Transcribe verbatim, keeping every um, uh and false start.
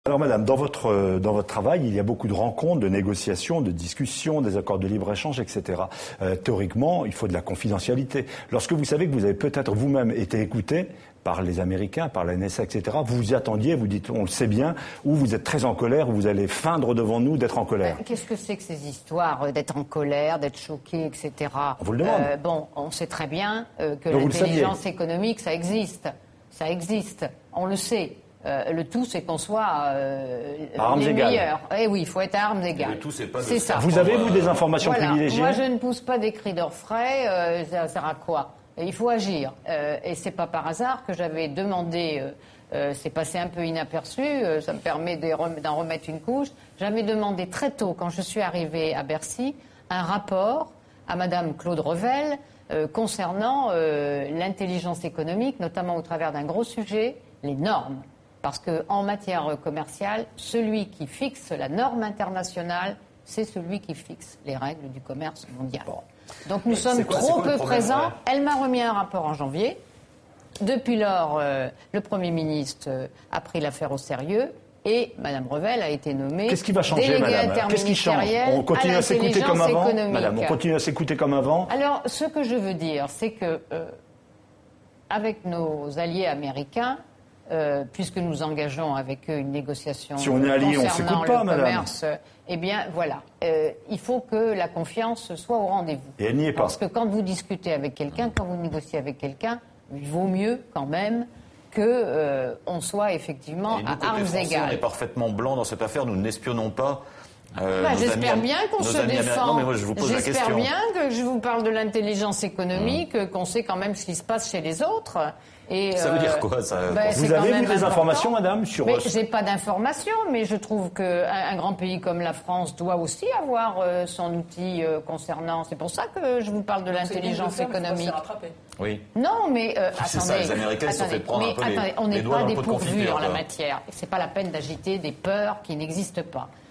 Alors madame, dans votre, dans votre travail, il y a beaucoup de rencontres, de négociations, de discussions, des accords de libre-échange, et cetera. Euh, théoriquement, il faut de la confidentialité. Lorsque vous savez que vous avez peut-être vous-même été écouté par les Américains, par la N S A, et cetera, vous vous y attendiez, vous dites, on le sait bien, ou vous êtes très en colère, ou vous allez feindre devant nous d'être en colère. Qu'est-ce que c'est que ces histoires d'être en colère, d'être choqué, et cetera. On vous le demande. Euh, bon, on sait très bien euh, que Donc l'intelligence économique, ça existe. Ça existe. On le sait. Euh, le tout, c'est qu'on soit euh, les égales. meilleurs. Eh oui, il faut être à armes égales. Le tout, c'est pas c'est ça. Vous avez, vous, des informations voilà. privilégiées? Moi, je ne pousse pas des cris d'orfraie. Euh, ça sert à quoi? Il faut agir. Euh, et c'est pas par hasard que j'avais demandé... Euh, euh, c'est passé un peu inaperçu. Euh, ça me permet d'en remettre une couche. J'avais demandé très tôt, quand je suis arrivée à Bercy, un rapport à Madame Claude Revel euh, concernant euh, l'intelligence économique, notamment au travers d'un gros sujet, les normes. Parce qu'en matière commerciale, celui qui fixe la norme internationale, c'est celui qui fixe les règles du commerce mondial. Bon. Donc nous sommes quoi, trop peu présents. Ouais. Elle m'a remis un rapport en janvier. Depuis lors, euh, le Premier ministre euh, a pris l'affaire au sérieux et Mme Revel a été nommée Qu'est-ce qui va changer, déléguée madame interministérielle On continue à, à s'écouter comme avant économique. Madame, on continue à s'écouter comme avant. Alors, ce que je veux dire, c'est que euh, avec nos alliés américains, Euh, puisque nous engageons avec eux une négociation si on est allié, concernant on pas, le madame. commerce, eh bien voilà, euh, il faut que la confiance soit au rendez-vous. Et elle n'y est pas. Parce que quand vous discutez avec quelqu'un, quand vous négociez avec quelqu'un, il vaut mieux quand même que euh, on soit effectivement et nous, à armes Français, égales. On est parfaitement blanc dans cette affaire, nous n'espionnons pas. Euh, bah, J'espère bien qu'on se défend. Non, mais moi, je vous pose la question. J'espère bien que je vous parle de l'intelligence économique, mmh. qu'on sait quand même ce qui se passe chez les autres. Et ça veut dire quoi, ça bah, Vous avez vu des informations, madame, sur... Mais j'ai pas d'informations, mais je trouve qu'un un grand pays comme la France doit aussi avoir euh, son outil euh, concernant... C'est pour ça que je vous parle de l'intelligence économique. Oui. Non, mais euh, c'est attendez... ça, les Américains attendez, se sont fait prendre mais, un peu attendez, les, on n'est les doigts pas dans le pot de dépourvus confiture, en la quoi. matière. C'est pas la peine d'agiter des peurs qui n'existent pas.